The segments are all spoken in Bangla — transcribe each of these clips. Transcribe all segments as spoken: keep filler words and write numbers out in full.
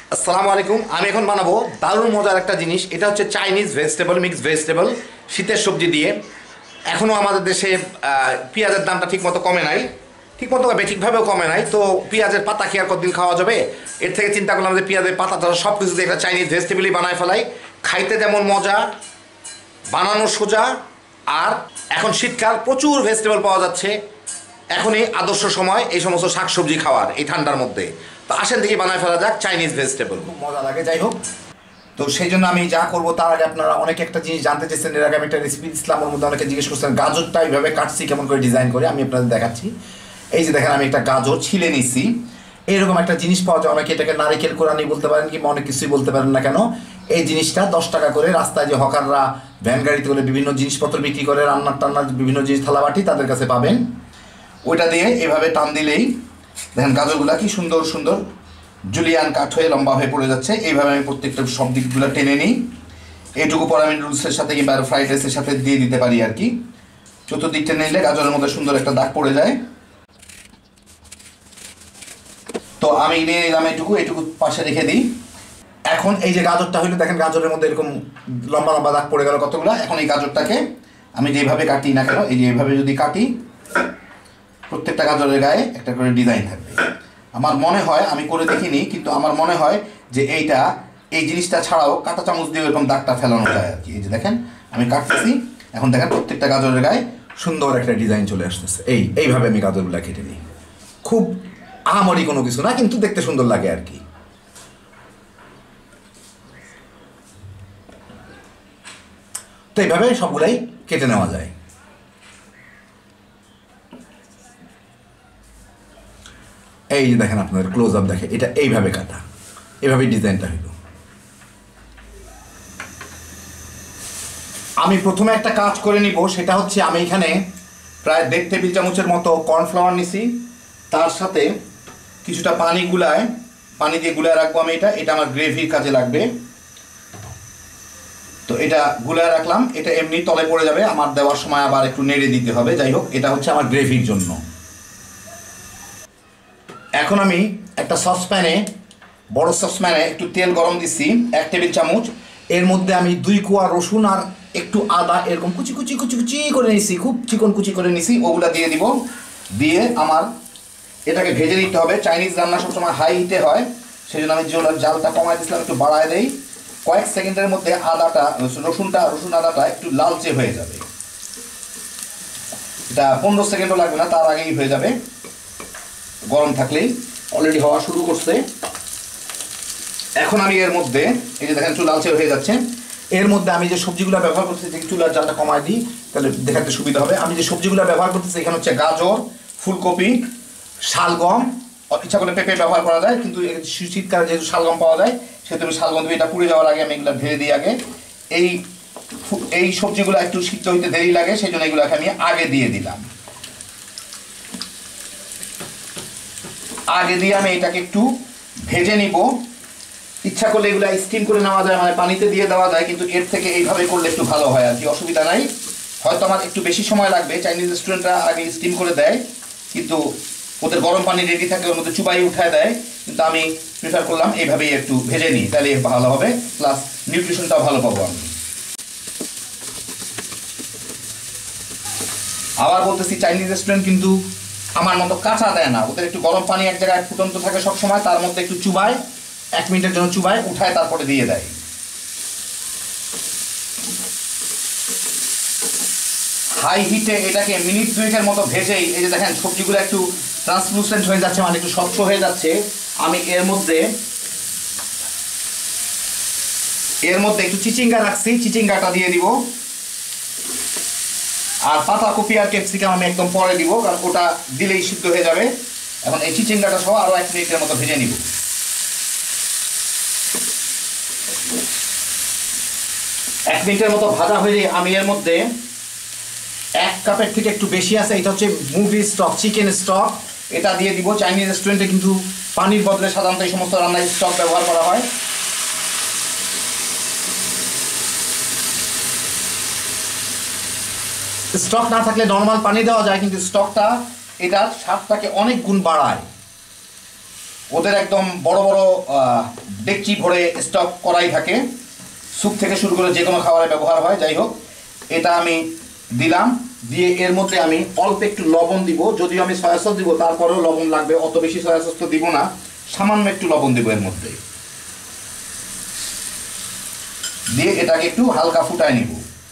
আসসালামু আলাইকুম। আমি এখন বানাবো দারুণ মজার একটা জিনিস। এটা হচ্ছে চাইনিজ ভেজিটেবল, মিক্স ভেজিটেবল, শীতের সবজি দিয়ে। এখনও আমাদের দেশে আহ, পেঁয়াজের দামটা ঠিকমতো কমে নাই, ঠিকমতো বেঠিকভাবেও কমে নাই। তো পেঁয়াজের পাতা কি আর কতদিন খাওয়া যাবে? এর থেকে চিন্তা করলাম যে পেঁয়াজের পাতাটা সব কিছু দিয়ে একটা চাইনিজ ভেজিটেবলই বানায় ফেলাই। খাইতে যেমন মজা, বানানো সোজা। আর এখন শীতকাল, প্রচুর ভেজিটেবল পাওয়া যাচ্ছে। এখনই আদর্শ সময় এই সমস্ত শাকসবজি খাওয়ার, এই ঠান্ডার মধ্যে। তো আসেন থেকে বানায় ফেলা যাক চাইনিজ ভেজিটেবল, খুব মজা লাগে। যাই হোক, তো সেই জন্য আমি যা করবো তার আগে আপনারা অনেকে একটা জিনিস জানতে চাইছেন। এর আগে আমি একটা রেসিপি দিচ্ছিলাম, ওর মধ্যে অনেকে জিজ্ঞেস করছেন গাজরটা এইভাবে কাটছি কেমন করে ডিজাইন করে। আমি আপনাদের দেখাচ্ছি। এই যে দেখেন, আমি একটা গাজর ছিলে নিছি। এইরকম একটা জিনিস পাওয়া যায়, অনেকে এটাকে নারিকেল কোরানি বলতে পারেন, কিংবা অনেক কিছুই বলতে পারেন না কেন। এই জিনিসটা দশ টাকা করে রাস্তায় যে হকাররা ভ্যান গাড়িতে করে বিভিন্ন জিনিসপত্র বিক্রি করে, রান্নার টান্নার বিভিন্ন জিনিস, থালাবাটি, তাদের কাছে পাবেন। ওইটা দিয়ে এভাবে টান দিলেই দেখেন গাজরগুলা কি সুন্দর সুন্দর জুলিয়ান কাট হয়ে লম্বা হয়ে পড়ে যাচ্ছে। এইভাবে আমি প্রত্যেকটা সব দিকগুলো টেনে নিই। এইটুকু পর আমি নুডলসের সাথে কিংবা ফ্রাইড রাইসের সাথে দিয়ে দিতে পারি আর কি। চতুর্দিক টেনে নিলে গাজরের মধ্যে সুন্দর একটা দাগ পড়ে যায়। তো আমি নিয়ে নিলাম এইটুকু, এইটুকু পাশে রেখে দিই। এখন এই যে গাজরটা হইলো, দেখেন গাজরের মধ্যে এরকম লম্বা লম্বা দাগ পড়ে গেল কতগুলো। এখন এই গাজরটাকে আমি যেভাবে কাটি না কেন, এই যে এইভাবে যদি কাটি, প্রত্যেকটা গাজরের গায়ে একটা করে ডিজাইন থাকবে। আমার মনে হয়, আমি করে দেখিনি, কিন্তু আমার মনে হয় যে এইটা, এই জিনিসটা ছাড়াও কাঁটা চামচ দিয়ে এরকম দাগটা ফেলানো যায় আর কি। এই যে দেখেন আমি কাটতেছি, এখন দেখেন প্রত্যেকটা গাজরের গায়ে সুন্দর একটা ডিজাইন চলে আসতেছে। এই এইভাবে আমি গাজরগুলো কেটে নিই। খুব আহামরি কোনো কিছু না, কিন্তু দেখতে সুন্দর লাগে আর কি। তো এইভাবে সবগুলাই কেটে নেওয়া যায়। এই যে দেখেন, আপনাদের ক্লোজ আপ দেখে, এটা এইভাবে কাটা, এইভাবে ডিজাইনটা হইল। আমি প্রথমে একটা কাজ করে নিব, সেটা হচ্ছে আমি এখানে প্রায় দেড় টেবিল চামচের মতো কর্নফ্লাওয়ার নিছি। তার সাথে কিছুটা পানি গুলায়, পানি দিয়ে গুলায় রাখবো আমি। এটা এটা আমার গ্রেভির কাজে লাগবে। তো এটা গুলায় রাখলাম। এটা এমনি তলে পড়ে যাবে, আমার দেওয়ার সময় আবার একটু নেড়ে দিতে হবে। যাই হোক, এটা হচ্ছে আমার গ্রেভির জন্য। এখন আমি একটা সসপ্যানে, বড় সসপ্যানে একটু তেল গরম দিচ্ছি, এক টেবিল চামচ। এর মধ্যে আমি দুই কোয়া রসুন আর একটু আদা এরকম কুচি কুচি কুচি কুচি করে নিছি, খুব চিকন কুচি করে নিছি। ওগুলা দিয়ে দিব। দিয়ে আমার এটাকে ভেজে নিতে হবে। চাইনিজ রান্না সবসময় হাই হিটে হয়, সেই জন্য আমি জালটা কমাই দিয়েছিলাম, একটু বাড়ায় দেই। কয়েক সেকেন্ডের মধ্যে আদাটা, রসুনটা, রসুন আদাটা একটু লালচে হয়ে যাবে। এটা পনেরো সেকেন্ডও লাগবে না, তার আগেই হয়ে যাবে। গরম থাকলেই অলরেডি হওয়া শুরু করছে। এখন আমি এর মধ্যে, এই যে দেখেন একটু লালচে হয়ে যাচ্ছে, এর মধ্যে আমি যে সবজিগুলো ব্যবহার করতেছি, চুলার জালটা কমায় দিই তাহলে দেখাতে সুবিধা হবে। আমি যে সবজিগুলো ব্যবহার করতেছি এখানে হচ্ছে গাজর, ফুলকপি, শালগম, ইচ্ছা করে পেঁপে ব্যবহার করা যায়, কিন্তু শীতকালে যেহেতু শালগম পাওয়া যায় সেহেতু আমি শালগম দেবো। এটা পুড়ে যাওয়ার আগে আমি এগুলো ঢেলে দিই আগে। এই এই সবজিগুলো একটু সিদ্ধ হইতে দেরি লাগে, সেই জন্য এগুলোকে আমি আগে দিয়ে দিলাম। আগে দিয়ে আমি এটাকে একটু ভেজে নিব। ইচ্ছা করলে এগুলো স্টিম করে নেওয়া যায়, মানে পানিতে দিয়ে দেওয়া যায়, কিন্তু এর থেকে এইভাবে করলে একটু ভালো হয় আর কি, অসুবিধা নাই। হয়তো আমার একটু বেশি সময় লাগবে, চাইনিজ রেস্টুরেন্টরা আগে স্টিম করে দেয়, কিন্তু ওদের গরম পানি রেডি থাকে, ওর মধ্যে চুবাই উঠায় দেয়। কিন্তু আমি প্রিফার করলাম এইভাবেই একটু ভেজে নিই, তাহলে ভালো হবে, প্লাস নিউট্রিশনটাও ভালো পাবো আমি। আবার বলতেছি, চাইনিজ রেস্টুরেন্ট কিন্তু আমার মতো কাঁচা দেয় না, ওদের একটু গরম পানি এক জায়গায় ফুটন্ত থাকে সবসময়, তার মধ্যে একটু চুবায়, এক মিনিটের জন্য চুবায় উঠায় তারপরে দিয়ে দেয়। হাই হিটে এটাকে মিনিট দুয়েকের মতো ভেজেই, এই যে দেখেন সবজিগুলো একটু ট্রান্সলুসেন্ট হয়ে যাচ্ছে, মানে একটু স্বচ্ছ হয়ে যাচ্ছে। আমি এর মধ্যে এর মধ্যে একটু চিচিঙ্গা রাখছি, চিচিঙ্গাটা দিয়ে দিব। আর পাতাকপি আর ক্যাপসিকাম আমি একদম পরে দিব, কারণ ওটা দিলেই সিদ্ধ হয়ে যাবে। এখন এই চিচিঙ্গাটা সহ আরও এক মিনিটের মতো ভেজে নিব। এক মিনিটের মতো ভাজা হয়ে আমি এর মধ্যে এক কাপের থেকে একটু বেশি আছে, এটা হচ্ছে মুভি স্টক, চিকেন স্টক, এটা দিয়ে দিব। চাইনিজ রেস্টুরেন্টে কিন্তু পানির বদলে সাধারণত এই সমস্ত রান্নায় স্টক ব্যবহার করা হয়। স্টক না থাকলে নর্মাল পানি দেওয়া যায়, কিন্তু স্টকটা এটার স্বাদটাকে অনেক গুণ বাড়ায়। ওদের একদম বড় বড় ডেকচি ভরে স্টক করাই থাকে, স্যুপ থেকে শুরু করে যে কোনো খাবারে ব্যবহার হয়। যাই হোক, এটা আমি দিলাম, দিয়ে এর মধ্যে আমি অল্প একটু লবণ দিব। যদিও আমি সয়া সস দিব, তারপরেও লবণ লাগবে, অত বেশি সয়া সস তো দিব না, সামান্য একটু লবণ দিব এর মধ্যে। দিয়ে এটাকে একটু হালকা ফুটায় নিব।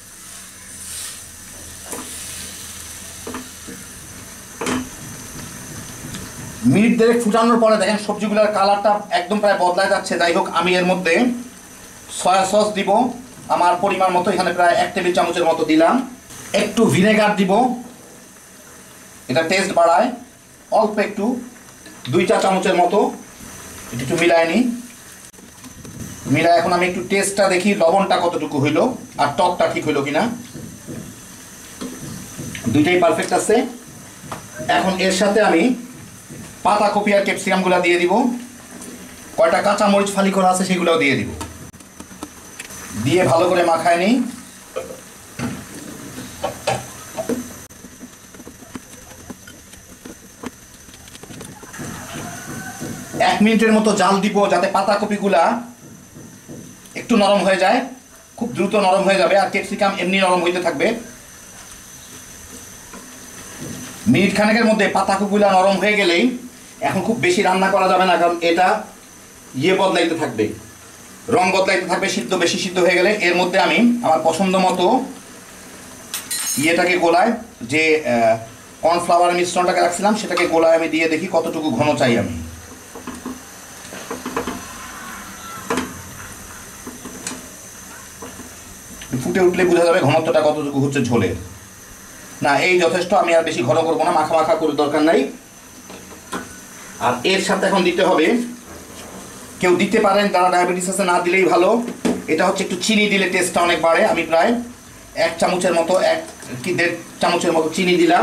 মিনিট দেড়েক ফুটানোর পরে দেখেন সবজিগুলোর কালারটা একদম প্রায় বদলায় যাচ্ছে। যাই হোক, আমি এর মধ্যে সয়া সস দিব আমার পরিমাণ মতো, এখানে প্রায় এক টেবিল চামচের মতো দিলাম। একটু ভিনেগার দিব, এটা টেস্ট বাড়ায়, অল্প একটু দুই চা চামচের মতো। এটা একটু মিলায় নিই। মিলায় এখন আমি একটু টেস্টটা দেখি লবণটা কতটুকু হইলো আর টকটা ঠিক হইলো কিনা। দুইটাই পারফেক্ট আছে। এখন এর সাথে আমি পাতাকপি আর ক্যাপসিকামগুলো দিয়ে দিব, কয়টা কাঁচা মরিচ ফালি করা আছে সেগুলোও দিয়ে দিব। দিয়ে ভালো করে মাখায় নিই। এক মিনিটের মতো জাল দিব, যাতে পাতাকপিগুলা একটু নরম হয়ে যায়, খুব দ্রুত নরম হয়ে যাবে, আর ক্যাপসিকাম এমনি নরম হইতে থাকবে। মিনিট খানেকের মধ্যে পাতাকপিগুলা নরম হয়ে গেলেই, এখন খুব বেশি রান্না করা যাবে না, কারণ এটা ইয়ে বদলাইতে থাকবে, রং বদলাইতে থাকবে সিদ্ধ বেশি সিদ্ধ হয়ে গেলে। এর মধ্যে আমি আমার পছন্দ মতো ইয়েটাকে গোলায়, যে কর্নফ্লাওয়ার মিশ্রণটাকে রাখছিলাম সেটাকে গোলায় আমি দিয়ে দেখি কতটুকু ঘন চাই আমি। ফুটে উঠলে বোঝা যাবে ঘনত্বটা কতটুকু হচ্ছে ঝোলের। না, এই যথেষ্ট, আমি আর বেশি ঘন করবো না, মাখা মাখা করে দরকার নাই। আর এর সাথে এখন দিতে হবে, কেউ দিতে পারেন যারা ডায়াবেটিস আছে, না দিলেই ভালো, এটা হচ্ছে একটু চিনি দিলে টেস্টটা অনেক বাড়ে। আমি প্রায় এক চামচের মতো, এক কি দেড় চামচের মতো চিনি দিলাম।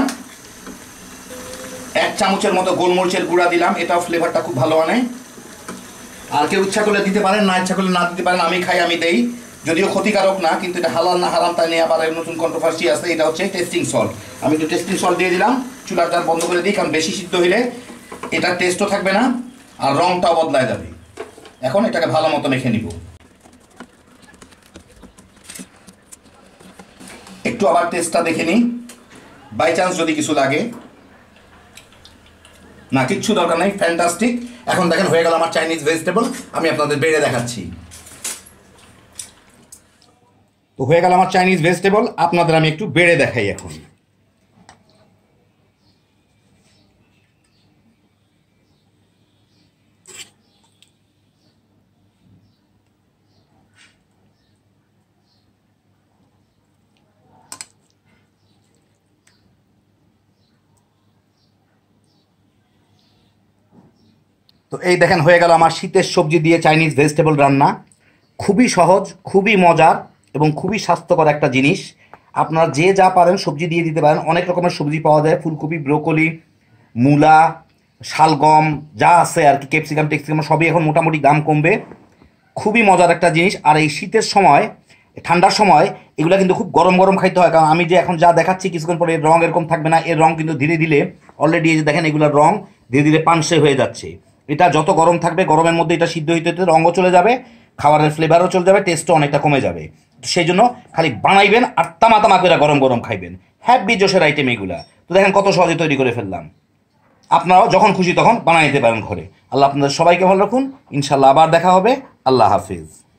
এক চামচের মতো গোলমরিচের গুঁড়া দিলাম, এটাও ফ্লেভারটা খুব ভালো আনে। আর কেউ ইচ্ছা করলে দিতে পারেন, না ইচ্ছা করলে না দিতে পারেন। আমি খাই, আমি দেই, যদিও ক্ষতিকারক না, কিন্তু এটা হালাল না হারাম তাই নিয়ে আবার নতুন কন্ট্রোভার্সি আছে। এটা হচ্ছে টেস্টিং সল্ট, আমি একটু টেস্টিং সল্ট দিয়ে দিলাম। চুলার জার বন্ধ করে দিই, কারণ বেশি সিদ্ধ হইলে এটা টেস্টও থাকবে না আর রংটাও বদলায় যাবে। এখন এটাকে ভালো মতো মেখে নিব। একটু আবার টেস্টটা দেখে নিই, বাই চান্স যদি কিছু লাগে। না, কিচ্ছু দরকার নেই, ফ্যান্টাস্টিক। এখন দেখেন হয়ে গেল আমার চাইনিজ ভেজিটেবল। আমি আপনাদের বেড়ে দেখাচ্ছি। তো হয়ে গেল আমার চাইনিজ ভেজিটেবল, আপনাদের আমি একটু বেড়ে দেখাই এখন। তো এই দেখেন হয়ে গেল আমার শীতের সবজি দিয়ে চাইনিজ ভেজিটেবল রান্না। খুবই সহজ, খুবই মজার এবং খুবই স্বাস্থ্যকর একটা জিনিস। আপনারা যে যা পারেন সবজি দিয়ে দিতে পারেন, অনেক রকমের সবজি পাওয়া যায়, ফুলকপি, ব্রোকলি, মূলা, শালগম, যা আছে আর কি, ক্যাপসিকাম টেক্সিকাম সবই এখন মোটামুটি দাম কমবে। খুবই মজার একটা জিনিস। আর এই শীতের সময়, ঠান্ডার সময় এগুলো কিন্তু খুব গরম গরম খাইতে হয়, কারণ আমি যে এখন যা দেখাচ্ছি কিছুক্ষণ পরে এর রং এরকম থাকবে না, এর রং কিন্তু ধীরে ধীরে অলরেডি এই যে দেখেন এগুলোর রং ধীরে ধীরে পানসে হয়ে যাচ্ছে। এটা যত গরম থাকবে, গরমের মধ্যে এটা সিদ্ধ হইতে হইতে রঙও চলে যাবে, খাবারের ফ্লেভারও চলে যাবে, টেস্টও অনেকটা কমে যাবে। সেই জন্য খালি বানাইবেন আর তামা তামা করে গরম গরম খাইবেন। হ্যাপি জোশের আইটেম এগুলা। তো দেখেন কত সহজে তৈরি করে ফেললাম। আপনারাও যখন খুশি তখন বানাই নিতে পারেন ঘরে। আল্লাহ আপনাদের সবাইকে ভালো রাখুন। ইনশাল্লাহ আবার দেখা হবে। আল্লাহ হাফিজ।